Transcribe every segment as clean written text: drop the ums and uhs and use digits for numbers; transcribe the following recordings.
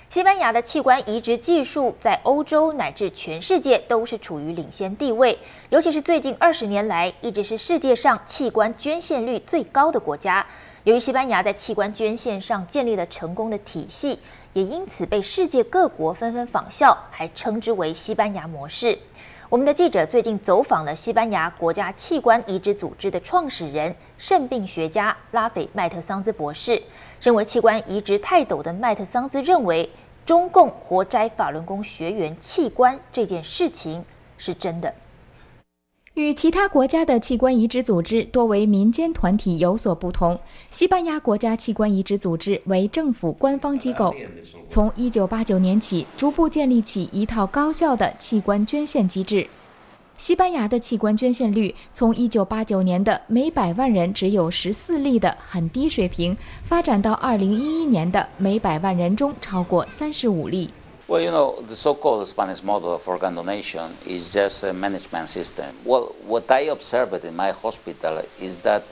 西班牙的器官移植技术在欧洲乃至全世界都是处于领先地位，尤其是最近20年来，一直是世界上器官捐献率最高的国家。由于西班牙在器官捐献上建立了成功的体系，也因此被世界各国纷纷仿效，还称之为西班牙模式。我们的记者最近走访了西班牙国家器官移植组织的创始人、肾病学家拉斐·麦特桑兹博士。身为器官移植泰斗的麦特桑兹认为，中共活摘法轮功学员器官这件事情是真的。 与其他国家的器官移植组织多为民间团体有所不同，西班牙国家器官移植组织为政府官方机构，从1989年起逐步建立起一套高效的器官捐献机制。西班牙的器官捐献率从1989年的每100万人只有14例的很低水平，发展到2011年的每100万人中超过35例。 Well, you know, the so-called Spanish model of organ donation is just a management system. Well, what I observed in my hospital is that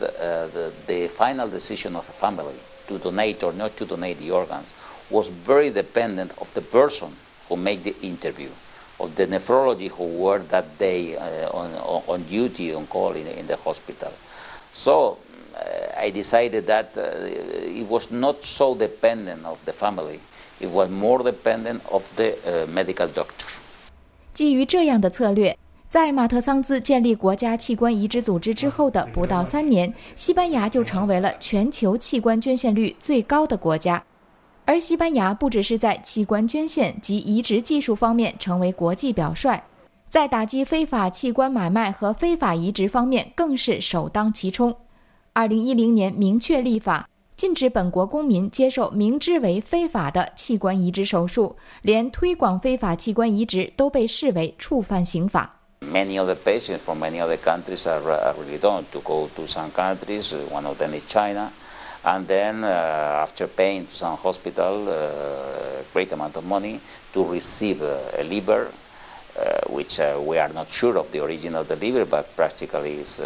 the final decision of a family to donate or not to donate the organs was very dependent of the person who made the interview, of the nephrology who were that day on duty, on call in the hospital. So I decided that it was not so dependent of the family.It was more dependent of the medical doctor. 基于这样的策略，在马特桑兹建立国家器官移植组织之后的不到3年，西班牙就成为了全球器官捐献率最高的国家。而西班牙不只是在器官捐献及移植技术方面成为国际表率，在打击非法器官买卖和非法移植方面更是首当其冲。2010年明确立法，禁止本国公民接受明知为非法的器官移植手术，连推广非法器官移植都被视为触犯刑法。 Many other patients from many other countries are really done to go to some countries. One of them is China, and then after paying to some hospital a great amount of money to receive a liver.Which we are not sure of the origin of the liver, but practically is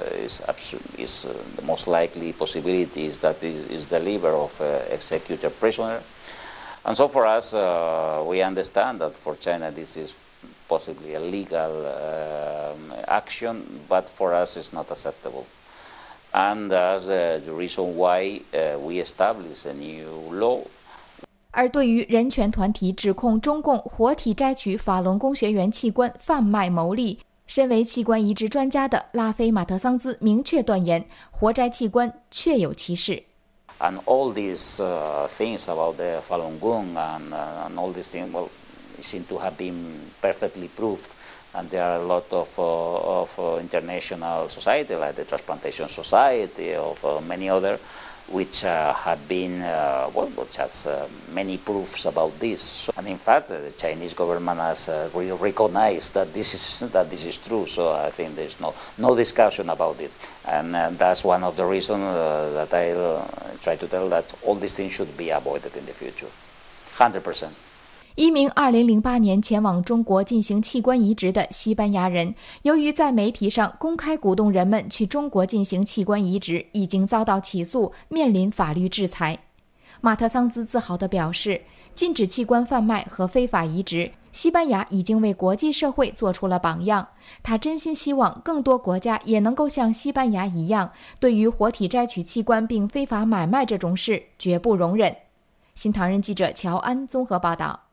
the most likely possibility is that it is the liver of executed prisoner. And so for us, we understand that for China this is possibly a legal action, but for us it's not acceptable. And that's the reason why we established a new law. 而对于人权团体指控中共活体摘取法轮功学员器官贩卖牟利，身为器官移植专家的拉菲·马特桑兹明确断言，活摘器官确有其事。 And all these things about the Falun Gong and all these things, well, seem to have been perfectly proved. And there are a lot of international society, like the Transplantation Society, of many other.Which have been, which has many proofs about this. So, and in fact, the Chinese government has really recognized that this is true. So I think there's no discussion about it. And that's one of the reasons that I try to tell that all these things should be avoided in the future, 100%. 一名2008年前往中国进行器官移植的西班牙人，由于在媒体上公开鼓动人们去中国进行器官移植，已经遭到起诉，面临法律制裁。马特桑兹自豪地表示，禁止器官贩卖和非法移植，西班牙已经为国际社会做出了榜样。他真心希望更多国家也能够像西班牙一样，对于活体摘取器官并非法买卖这种事绝不容忍。新唐人记者乔安综合报道。